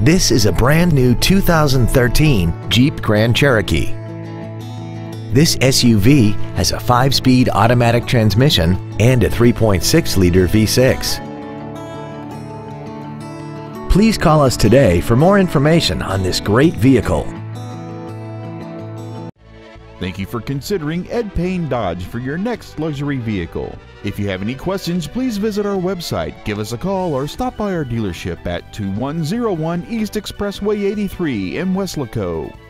This is a brand new 2013 Jeep Grand Cherokee. This SUV has a 5-speed automatic transmission and a 3.6-liter V6. Please call us today for more information on this great vehicle. Thank you for considering EdPayneDodge for your next luxury vehicle. If you have any questions, please visit our website, give us a call, or stop by our dealership at 2101 East Expressway 83 in Weslaco.